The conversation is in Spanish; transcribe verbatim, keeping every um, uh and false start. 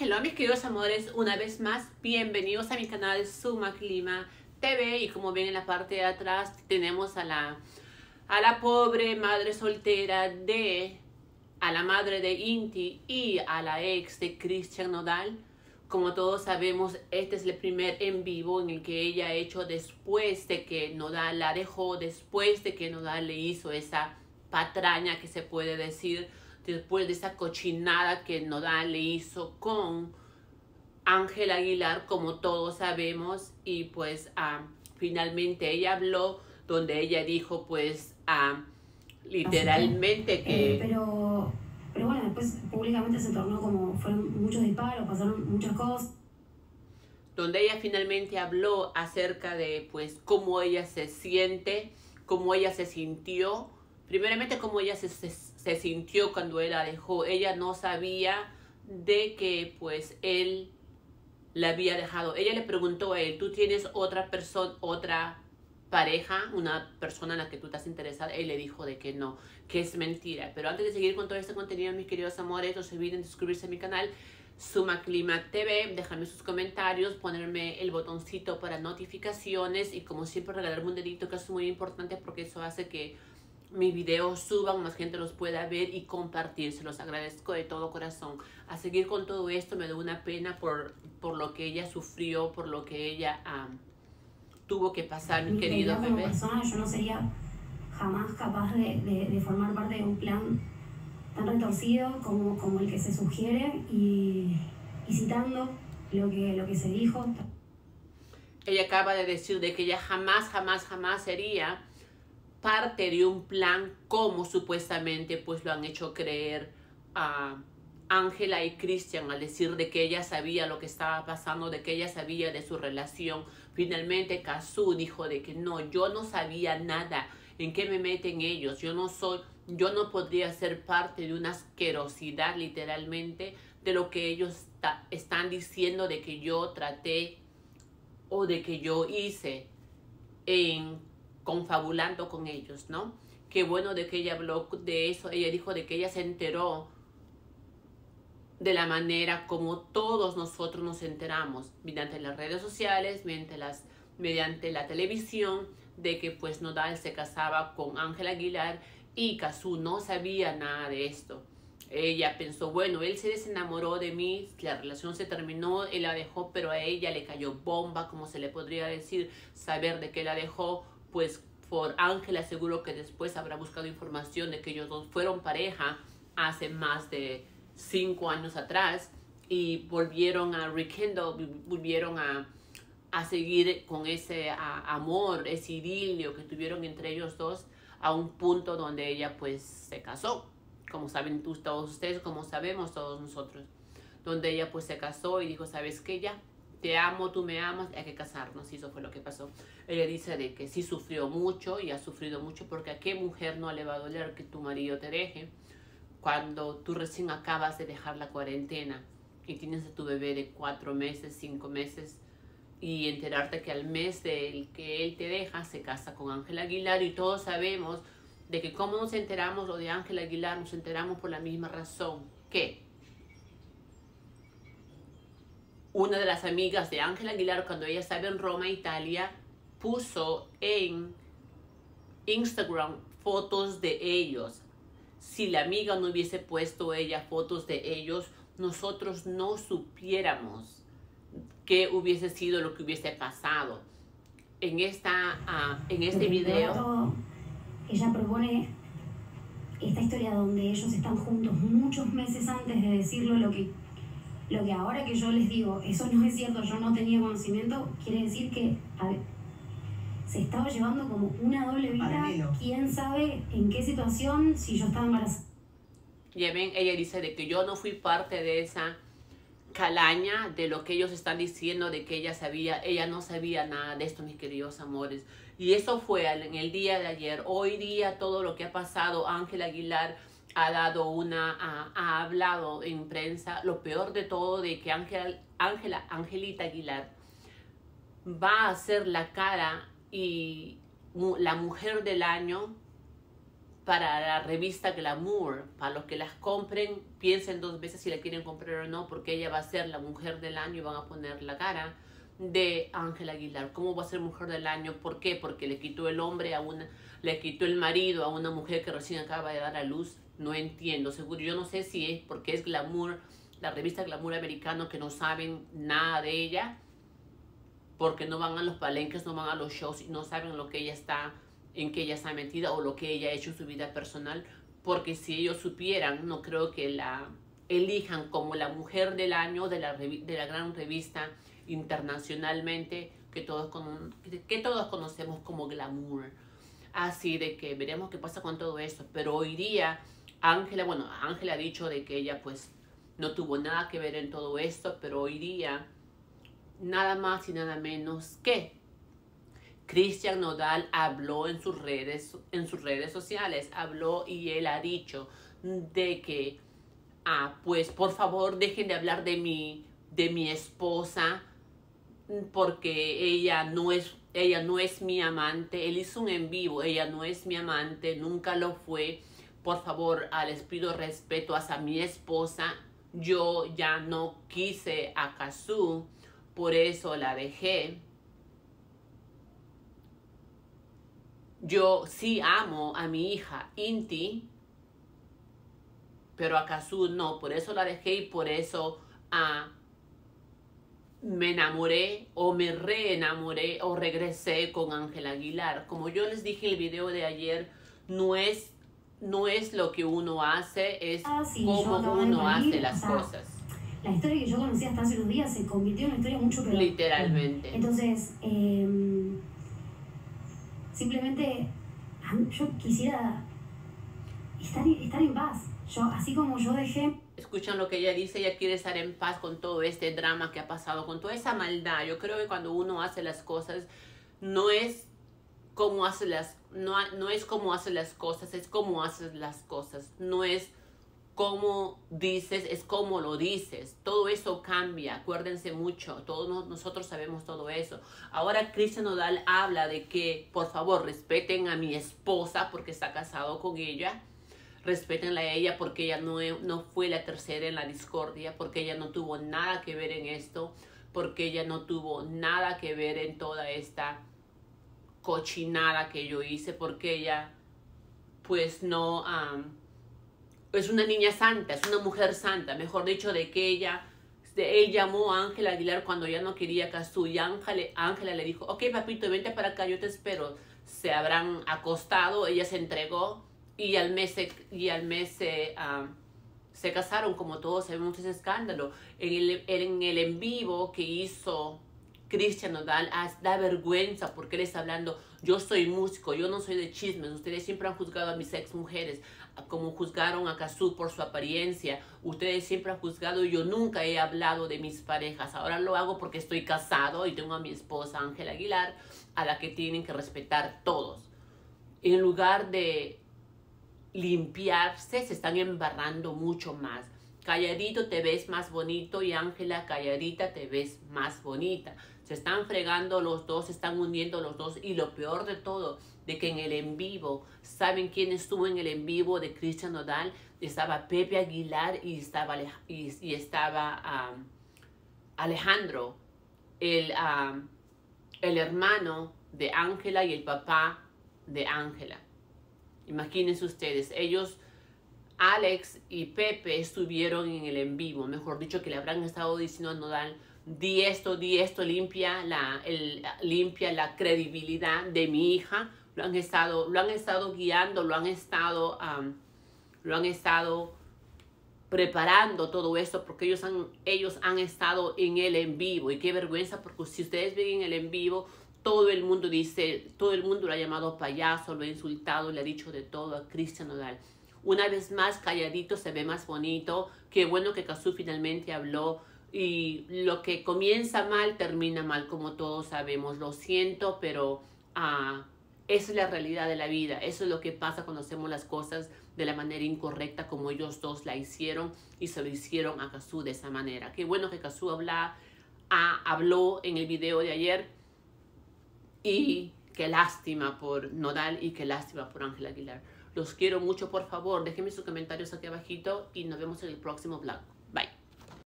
Hello mis queridos amores, una vez más bienvenidos a mi canal Suma Clima T V. Y como ven en la parte de atrás tenemos a la, a la pobre madre soltera de, a la madre de Inti y a la ex de Christian Nodal. Como todos sabemos, este es el primer en vivo en el que ella ha hecho después de que Nodal la dejó, después de que Nodal le hizo esa patraña que se puede decir, después de esa cochinada que Nodal le hizo con Ángela Aguilar, como todos sabemos. Y pues uh, finalmente ella habló, donde ella dijo pues uh, literalmente que... Eh, pero, pero bueno, después públicamente se tornó como, fueron muchos disparos, pasaron muchas cosas. Donde ella finalmente habló acerca de pues cómo ella se siente, cómo ella se sintió. Primeramente, cómo ella se, se, se sintió cuando él la dejó. Ella no sabía de que pues él la había dejado. Ella le preguntó a él, ¿tú tienes otra persona, otra pareja, una persona en la que tú estás interesada? Él le dijo de que no, que es mentira. Pero antes de seguir con todo este contenido, mis queridos amores, no se olviden de suscribirse a mi canal Suma Clima T V, dejarme sus comentarios, ponerme el botoncito para notificaciones y como siempre regalarme un dedito, que es muy importante porque eso hace que mis videos suban, más gente los pueda ver y compartir. Se los agradezco de todo corazón. A seguir con todo esto, me da una pena por, por lo que ella sufrió, por lo que ella um, tuvo que pasar, mi, mi querido como bebé. Persona, yo no sería jamás capaz de, de, de formar parte de un plan tan retorcido como, como el que se sugiere, y, y citando lo que, lo que se dijo. Ella acaba de decir de que ella jamás, jamás, jamás sería parte de un plan como supuestamente pues lo han hecho creer a Ángela y Christian, al decir de que ella sabía lo que estaba pasando, de que ella sabía de su relación. Finalmente Cazzu dijo de que no, yo no sabía nada, ¿en qué me meten ellos? Yo no soy, yo no podría ser parte de una asquerosidad literalmente de lo que ellos están diciendo de que yo traté o de que yo hice en confabulando con ellos, ¿no? Qué bueno de que ella habló de eso. Ella dijo de que ella se enteró de la manera como todos nosotros nos enteramos, mediante las redes sociales, mediante, las, mediante la televisión, de que pues Nodal se casaba con Ángela Aguilar y Cazzu no sabía nada de esto. Ella pensó, bueno, él se desenamoró de mí, la relación se terminó, él la dejó, pero a ella le cayó bomba, como se le podría decir, saber de que la dejó. Pues por Ángela seguro que después habrá buscado información de que ellos dos fueron pareja hace más de cinco años atrás y volvieron a rekindle, volvieron a, a seguir con ese a, amor, ese idilio que tuvieron entre ellos dos, a un punto donde ella pues se casó, como saben todos ustedes, como sabemos todos nosotros, donde ella pues se casó y dijo, ¿sabes qué? Ya te amo, tú me amas, hay que casarnos. Y eso fue lo que pasó. Ella dice de que sí sufrió mucho y ha sufrido mucho, porque a qué mujer no le va a doler que tu marido te deje cuando tú recién acabas de dejar la cuarentena y tienes a tu bebé de cuatro meses, cinco meses, y enterarte que al mes del que él te deja se casa con Ángela Aguilar. Y todos sabemos de que cómo nos enteramos lo de Ángela Aguilar, nos enteramos por la misma razón, que una de las amigas de Ángela Aguilar, cuando ella estaba en Roma, Italia, puso en Instagram fotos de ellos. Si la amiga no hubiese puesto ella fotos de ellos, nosotros no supiéramos qué hubiese sido lo que hubiese pasado. En, esta, uh, en este video... Ella propone esta historia donde ellos están juntos muchos meses antes de decirlo, lo que... Lo que ahora que yo les digo, eso no es cierto, yo no tenía conocimiento, quiere decir que a ver, se estaba llevando como una doble vida. Paralelo. ¿Quién sabe en qué situación, si yo estaba embarazada? Ya ven, ella dice de que yo no fui parte de esa calaña, de lo que ellos están diciendo, de que ella sabía, ella no sabía nada de esto, mis queridos amores. Y eso fue en el día de ayer. Hoy día todo lo que ha pasado, Ángela Aguilar ha dado una, ha, ha hablado en prensa. Lo peor de todo, de que Ángela, Ángela, Angelita Aguilar va a ser la cara y la mujer del año para la revista Glamour. Para los que las compren, piensen dos veces si la quieren comprar o no, porque ella va a ser la mujer del año y van a poner la cara de Ángela Aguilar. ¿Cómo va a ser mujer del año? ¿Por qué? Porque le quitó el hombre a una, le quitó el marido a una mujer que recién acaba de dar a luz. No entiendo, seguro, yo no sé si es porque es Glamour, la revista Glamour americano, que no saben nada de ella, porque no van a los palenques, no van a los shows y no saben lo que ella está, en que ella está metida o lo que ella ha hecho en su vida personal, porque si ellos supieran, no creo que la elijan como la mujer del año de la, de la gran revista internacionalmente que todos, con, que todos conocemos como Glamour. Así de que veremos qué pasa con todo esto, pero hoy día Ángela, bueno, Ángela ha dicho de que ella pues no tuvo nada que ver en todo esto, pero hoy día nada más y nada menos que Christian Nodal habló en sus redes, en sus redes sociales, habló y él ha dicho de que, ah, pues por favor dejen de hablar de mi, de mi esposa, porque ella no es, ella no es mi amante. Él hizo un en vivo, ella no es mi amante, nunca lo fue. Por favor, ah, les pido respeto hacia mi esposa. Yo ya no quise a Cazzu, por eso la dejé. Yo sí amo a mi hija Inti, pero a Cazzu no, por eso la dejé y por eso uh, me enamoré o me reenamoré o regresé con Ángela Aguilar. Como yo les dije en el video de ayer, no es, no es lo que uno hace, es ah, sí, cómo uno hace las o sea, cosas. La historia que yo conocí hasta hace unos días se convirtió en una historia mucho peor. Literalmente. Entonces, eh, simplemente yo quisiera estar, estar en paz. Yo, así como yo dejé... Escuchan lo que ella dice, ella quiere estar en paz con todo este drama que ha pasado, con toda esa maldad. Yo creo que cuando uno hace las cosas, no es cómo hace las, no, no es cómo hace las cosas, es cómo haces las cosas. No es cómo dices, es cómo lo dices. Todo eso cambia, acuérdense mucho, todos nosotros sabemos todo eso. Ahora Christian Nodal habla de que, por favor, respeten a mi esposa porque está casado con ella. Respétenla a ella porque ella no, no fue la tercera en la discordia, porque ella no tuvo nada que ver en esto, porque ella no tuvo nada que ver en toda esta cochinada que yo hice, porque ella pues no... Um, es una niña santa, es una mujer santa, mejor dicho, de que ella, de, él llamó a Ángela Aguilar cuando ya no quería a Cazzu y Ángela le dijo, ok papito, vente para acá, yo te espero. Se habrán acostado, ella se entregó y al mes se, y al mes se, uh, se casaron, como todos sabemos ese escándalo. En el, en el en vivo que hizo Christian Nodal, da vergüenza porque él está hablando, yo soy músico, yo no soy de chismes, ustedes siempre han juzgado a mis ex mujeres, como juzgaron a Cazzu por su apariencia, ustedes siempre han juzgado y yo nunca he hablado de mis parejas, ahora lo hago porque estoy casado y tengo a mi esposa Ángela Aguilar, a la que tienen que respetar todos. En lugar de limpiarse, se están embarrando mucho más. Calladito te ves más bonito y Ángela, calladita te ves más bonita. Se están fregando los dos, se están hundiendo los dos y lo peor de todo, de que en el en vivo, ¿saben quién estuvo en el en vivo de Christian Nodal? Estaba Pepe Aguilar y estaba, y, y estaba um, Alejandro, el, um, el hermano de Ángela y el papá de Ángela. Imagínense ustedes, ellos... Alex y Pepe estuvieron en el en vivo, mejor dicho, que le habrán estado diciendo a Nodal, di esto, di esto, limpia la, el, limpia la credibilidad de mi hija. Lo han estado, lo han estado guiando, lo han estado, um, lo han estado preparando todo esto porque ellos han, ellos han estado en el en vivo. Y qué vergüenza, porque si ustedes ven en el en vivo, todo el mundo dice, todo el mundo lo ha llamado payaso, lo ha insultado, le ha dicho de todo a Christian Nodal. Una vez más, calladito se ve más bonito. Qué bueno que Cazzu finalmente habló. Y lo que comienza mal, termina mal, como todos sabemos. Lo siento, pero uh, esa es la realidad de la vida. Eso es lo que pasa cuando hacemos las cosas de la manera incorrecta, como ellos dos la hicieron. Y se lo hicieron a Cazzu de esa manera. Qué bueno que Cazzu habla, uh, habló en el video de ayer. Y qué lástima por Nodal y qué lástima por Ángela Aguilar. Los quiero mucho, por favor. Déjenme sus comentarios aquí abajito y nos vemos en el próximo vlog.